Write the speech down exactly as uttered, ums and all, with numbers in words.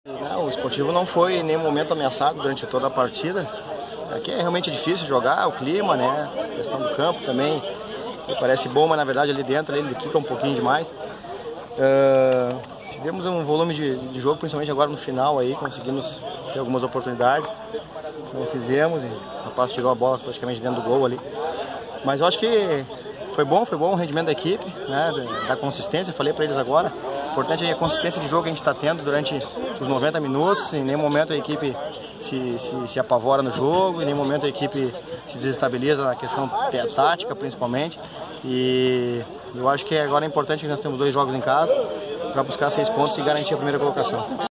Não, o Esportivo não foi em nenhum momento ameaçado durante toda a partida. Aqui é realmente difícil jogar, o clima, né? A questão do campo também parece bom, mas na verdade ali dentro ele quica um pouquinho demais. Uh, tivemos um volume de, de jogo, principalmente agora no final aí, conseguimos ter algumas oportunidades. Não fizemos, e o rapaz tirou a bola praticamente dentro do gol ali. Mas eu acho que foi bom, foi bom o rendimento da equipe, né? Da, da consistência, falei para eles agora. O importante é a consistência de jogo que a gente está tendo durante os noventa minutos. Em nenhum momento a equipe se, se, se apavora no jogo, em nenhum momento a equipe se desestabiliza na questão tática, principalmente. E eu acho que agora é importante que nós temos dois jogos em casa para buscar seis pontos e garantir a primeira colocação.